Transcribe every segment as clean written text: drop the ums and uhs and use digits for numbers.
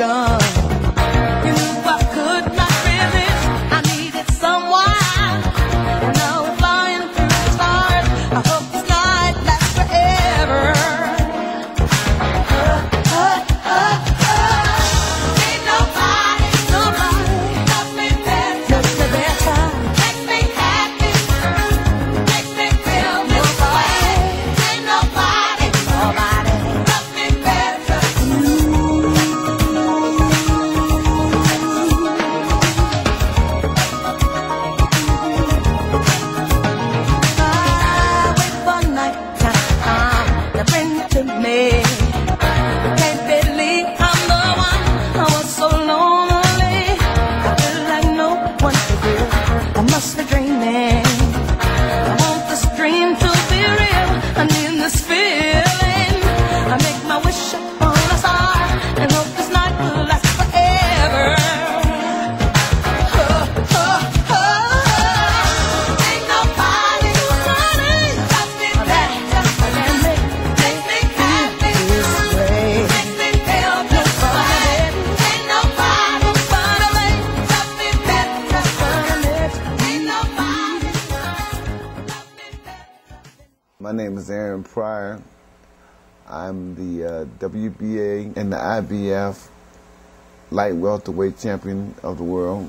gun. You knew I could not resist. I needed someone. And now I'm flying through the stars. I hope this night lasts forever. Ain't nobody loves me better. Makes me happy. Makes me feel this way. Ain't nobody loves me better. I wait for night time to bring to me. Can't believe I'm the one. I was so lonely. I feel like no one to do. I must be dreaming. I want this dream to be real. I need this feeling. I make my wish upon a star and hope this night will last forever. Ain't nobody loves me better. Makes me happy. Makes me feel this way. Ain't nobody loves me better. Ain't nobody loves me better. My name is Aaron Pryor. I'm the WBA and the IBF light welterweight champion of the world.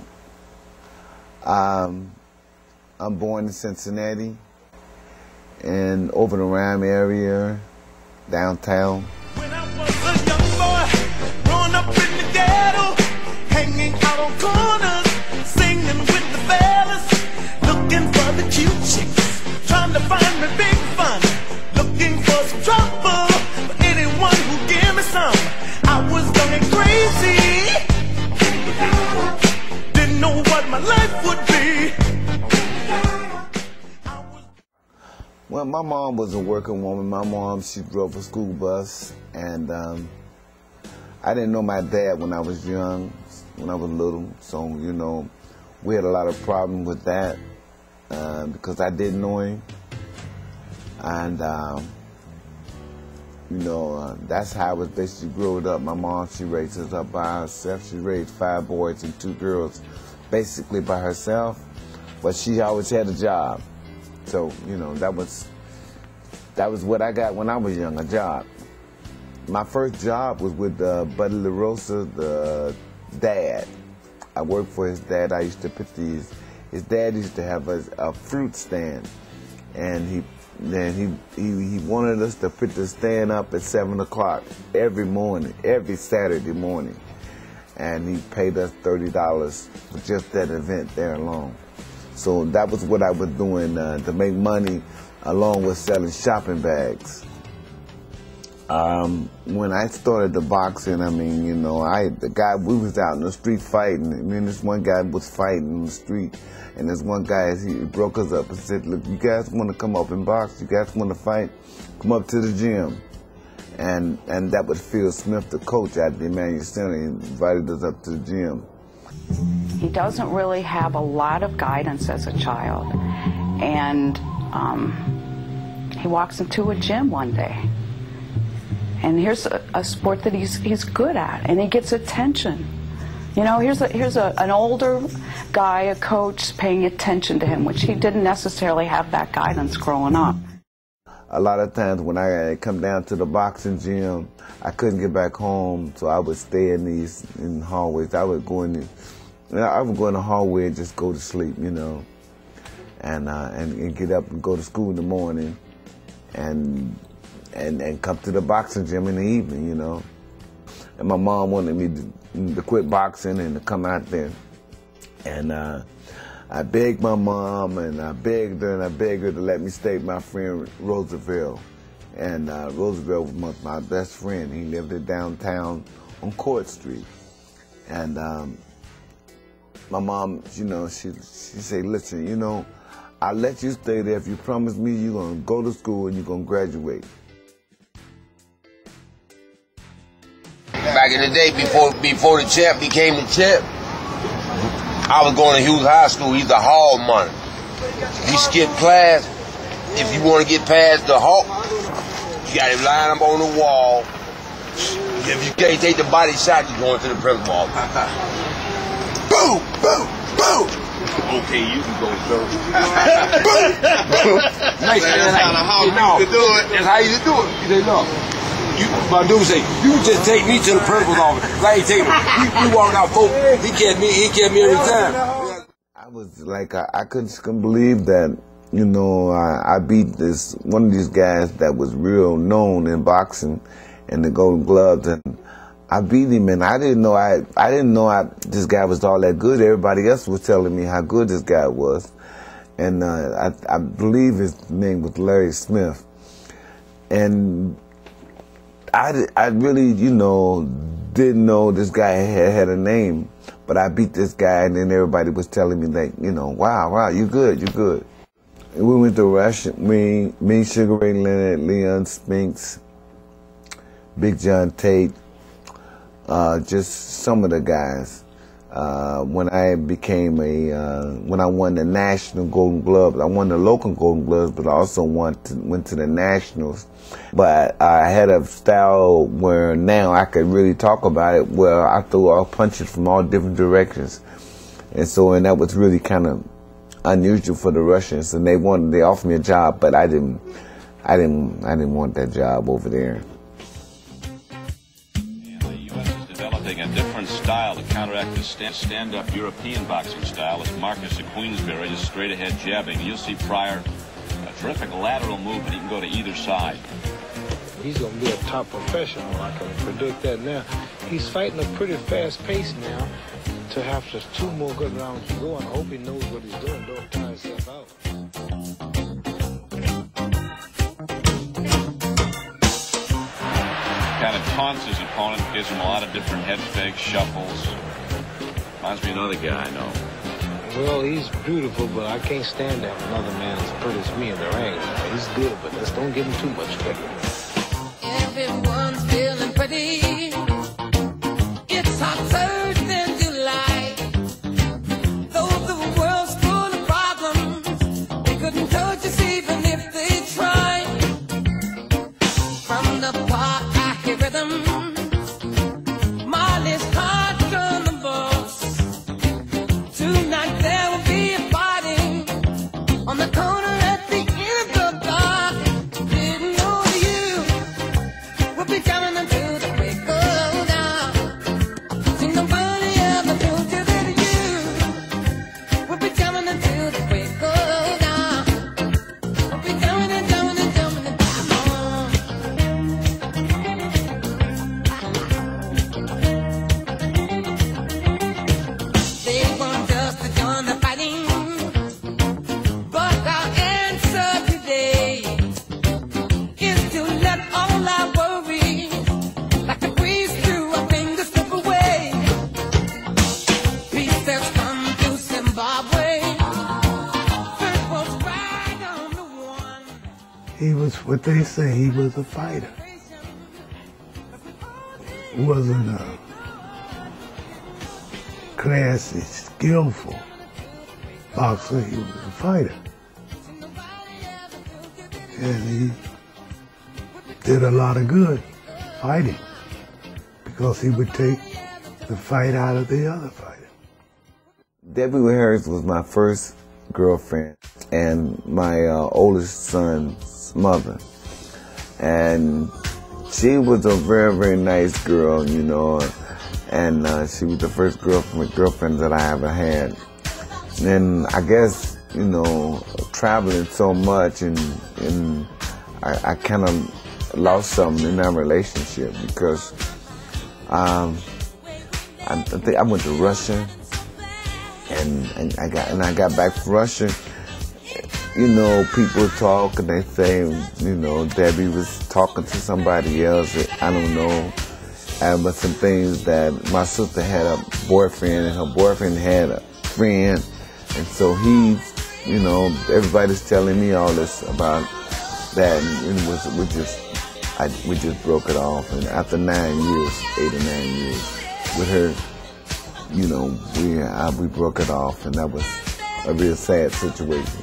I'm born in Cincinnati and over the Rhine area, downtown. When I was a young boy, growing up in the ghetto, hanging out on corners, singing with the fellas, looking for the cute chicks, trying to find me big fun, looking for some trouble, for anyone who give me some. I was young and crazy, didn't know what my life would be. Well, my mom was a working woman. My mom, she drove a school bus, and I didn't know my dad when I was young, when I was little. So, you know, we had a lot of problems with that because I didn't know him. And, you know, that's how I was basically growing up. My mom, she raised us up by herself. She raised 5 boys and 2 girls basically by herself, but she always had a job. So, you know, that was what I got when I was young, a job. My first job was with Buddy LaRosa, the dad. I worked for his dad. I used to pick these. His dad used to have a fruit stand, and he wanted us to put the stand up at 7 o'clock every morning, every Saturday morning. And he paid us $30 for just that event there alone. So that was what I was doing to make money, along with selling shopping bags. When I started the boxing, I mean, you know, we was out in the street fighting. I mean, this one guy was fighting in the street, and this one guy, he broke us up and said, look, you guys want to come up and box? You guys want to fight? Come up to the gym. And that was Phil Smith, the coach at the Emmanuel Center. He invited us up to the gym. He doesn't really have a lot of guidance as a child, and he walks into a gym one day, and here's a sport that he's good at, and he gets attention. You know, here's an older guy, a coach, paying attention to him, which he didn't necessarily have that guidance growing up. A lot of times when I come down to the boxing gym, I couldn't get back home, so I would stay in the hallways. I would go in the hallway and just go to sleep, you know, and get up and go to school in the morning, and come to the boxing gym in the evening, you know. And my mom wanted me to quit boxing and to come out there, and I begged my mom, and I begged her to let me stay with my friend Roosevelt. And Roosevelt was my best friend. He lived in downtown on Court Street. And my mom, you know, she said, listen, you know, I'll let you stay there if you promise me you're going to go to school and you're going to graduate. Back in the day, before the champ became the champ, I was going to Hughes High School. He's a hall monitor. We skipped class. If you want to get past the hawk, you got to line up on the wall. If you can't take the body shot, you're going to the principal office. Boom, boom, boom. Okay, you can go, sir. Nice, That's how you to do it. That's how you do it. You say, no. My dude say, you just take me to the principal's office. I ain't taking him. We walk out, folks. He catch me every time. I was like, I couldn't believe that, you know, I beat one of these guys that was real known in boxing and the Golden Gloves, and I beat him, and I didn't know this guy was all that good. Everybody else was telling me how good this guy was, and I believe his name was Larry Smith, and I really, you know, didn't know this guy had a name, but I beat this guy, and then everybody was telling me that, you know, wow, you good. And we went to Russia, me, Sugar Ray Leonard, Leon Spinks, Big John Tate, just some of the guys. When I when I won the national Golden Gloves, I won the local Golden Gloves, but I also went to the nationals. But I had a style where now I could really talk about it, where I threw all punches from all different directions, and that was really kind of unusual for the Russians. And they offered me a job, but I didn't want that job over there. A different style to counteract the stand-up European boxing style is Marcus of Queensberry, just straight-ahead jabbing. You'll see Pryor, a terrific lateral movement. He can go to either side. He's going to be a top professional. I can predict that now. He's fighting a pretty fast pace now. To have just 2 more good rounds to go, and I hope he knows what he's doing. Don't tire himself out. Kind of taunts his opponent, gives him a lot of different head fakes, shuffles. Reminds me of another guy I know. Well, he's beautiful, but I can't stand that another man as pretty as me in the ring. He's good, but let's don't give him too much credit. Everyone's feeling pretty. It's hotter than July. Though the world's full of problems, they couldn't touch us even if they tried. From the park, I hear rhythm. Marley's hard on the boss. Tonight there will be a fighting on the corner at the end of the block. Didn't know you would be coming until the break of dawn. See, nobody ever told you that you would be coming until the break of dawn. Would be coming and coming and coming and They want us to join the fighting, but our answer today is to let all our worries, like a breeze through our fingers, slip away. Peace has come to Zimbabwe. First was right on the one. He was what they say, he was a fighter. Wasn't a classy, skillful boxer, he was a fighter. And he did a lot of good fighting because he would take the fight out of the other fighter. Debbie Harris was my first girlfriend and my oldest son's mother. And she was a very, very nice girl, you know, and she was the first girlfriend that I ever had. And I guess, you know, traveling so much and I kind of lost something in our relationship because I think I went to Russia and I got back from Russia. You know, people talk and they say, you know, Debbie was talking to somebody else. I don't know. But some things that my sister had a boyfriend and her boyfriend had a friend. And so he, you know, everybody's telling me all this about that. And we just broke it off. And after 9 years, 8 or 9 years with her, you know, we broke it off. And that was a real sad situation.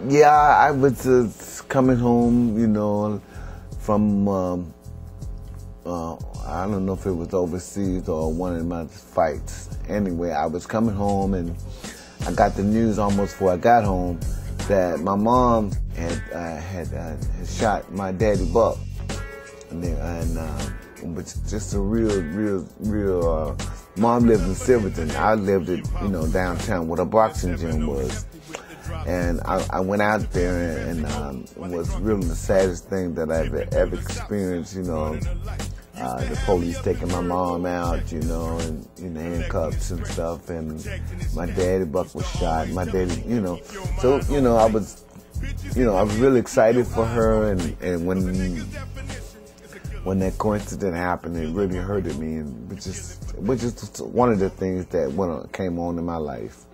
Yeah, I was coming home, you know, from, I don't know if it was overseas or one of my fights. Anyway, I was coming home and I got the news almost before I got home that my mom had shot my daddy Buck. And which is just a real, mom lived in Silverton. I lived at, you know, downtown where the boxing gym was. And I went out there and it was really the saddest thing that I've ever experienced, you know. The police taking my mom out, you know, in handcuffs and stuff, and my daddy Buck was shot. My daddy, you know, so, you know, I was really excited for her, and when that coincidence happened, it really hurted me, and which is one of the things that came on in my life.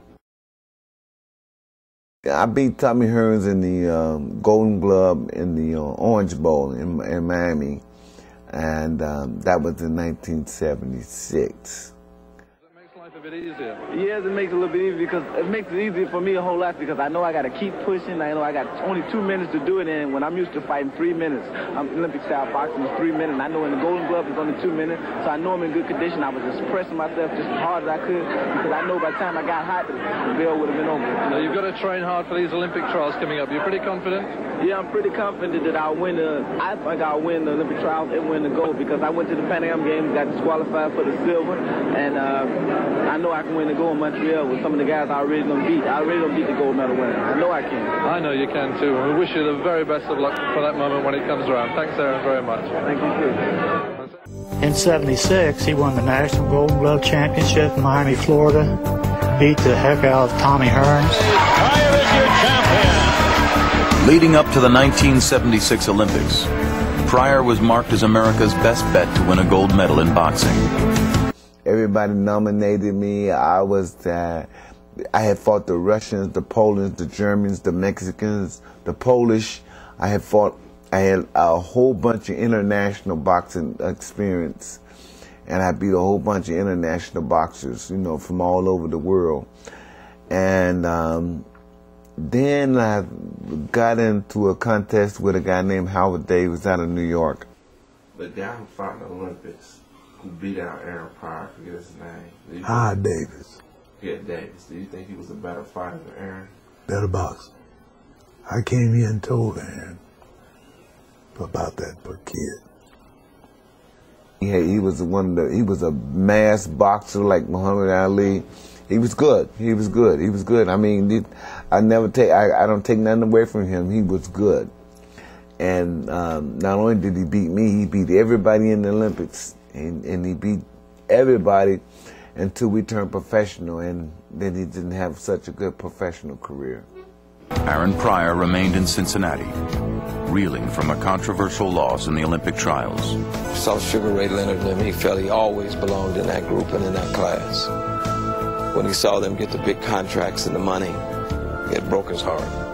I beat Tommy Hearns in the Golden Glove in the Orange Bowl in Miami, and that was in 1976. A bit easier. Yes, it makes it a little bit easier because it makes it easier for me a whole lot because I know I got to keep pushing. I know I got only 2 minutes to do it, and when I'm used to fighting 3 minutes, Olympic style boxing is 3 minutes. And I know in the Golden Glove it's only 2 minutes, so I know I'm in good condition. I was just pressing myself just as hard as I could because I know by the time I got hot, the bell would have been over. Now you've got to train hard for these Olympic trials coming up. You're pretty confident? Yeah, I'm pretty confident that I'll win I think I'll win the Olympic trials and win the gold because I went to the Pan Am Games, got disqualified for the silver, and I know I can win the gold in Montreal with some of the guys I already done beat. I already done beat the gold medal winner. I know I can. I know you can too. And we wish you the very best of luck for that moment when it comes around. Thanks, Aaron, very much. Thank you too. In '76, he won the National Golden Glove Championship in Miami, Florida. Beat the heck out of Tommy Hearns. Pryor is your champion. Leading up to the 1976 Olympics, Pryor was marked as America's best bet to win a gold medal in boxing. Everybody nominated me. I had fought the Russians, the Polish, the Germans, the Mexicans, the Polish. I had a whole bunch of international boxing experience, and I beat a whole bunch of international boxers, you know, from all over the world. And then I got into a contest with a guy named Howard Davis out of New York. The guy who fought in the Olympics, who beat out Aaron Pryor, I forget his name. Howard Davis. Yeah, Davis. Do you think he was a better fighter than Aaron? Better boxer. I came here and told Aaron about that kid. Yeah, he was he was a mass boxer like Muhammad Ali. He was good. He was good. He was good. I mean, I don't take nothing away from him. He was good. And not only did he beat me, he beat everybody in the Olympics. And he beat everybody until we turned professional, and then he didn't have such a good professional career. Aaron Pryor remained in Cincinnati, reeling from a controversial loss in the Olympic trials. Saw Sugar Ray Leonard and he felt he always belonged in that group and in that class. When he saw them get the big contracts and the money, it broke his heart.